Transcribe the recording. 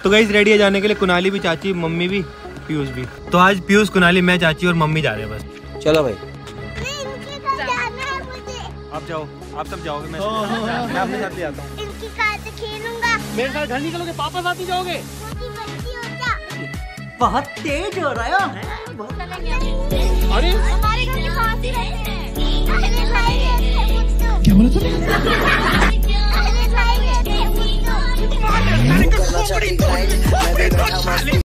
तो guys ready है जाने के लिए, कुनाली भी, चाची, मम्मी भी, पीयूष भी। तो आज पीयूष, कुनाली, मैं, चाची और मम्मी जा रहे हैं बस। चलो भाई। आप जाओ, आप सब जाओगे, मैं अपने साथ ले आता हूँ। इनकी कार से खेलूंगा। मेरे साथ घर निकलोगे, पापा साथ ही जाओगे। बहुत तेज हो रहा है। अरे हमारे घर के पास ही रहते हैं। क्या बोला तूने?